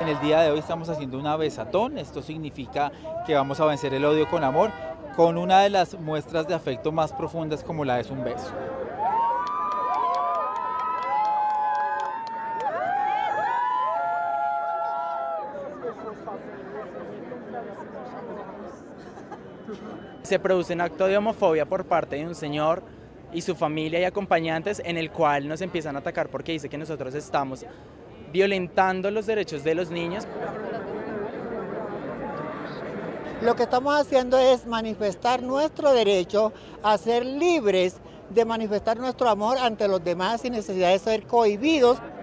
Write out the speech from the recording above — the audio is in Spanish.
En el día de hoy estamos haciendo una besatón, esto significa que vamos a vencer el odio con amor, con una de las muestras de afecto más profundas como la es un beso. Se produce un acto de homofobia por parte de un señor y su familia y acompañantes en el cual nos empiezan a atacar porque dice que nosotros estamos violentando los derechos de los niños. Lo que estamos haciendo es manifestar nuestro derecho a ser libres de manifestar nuestro amor ante los demás sin necesidad de ser cohibidos.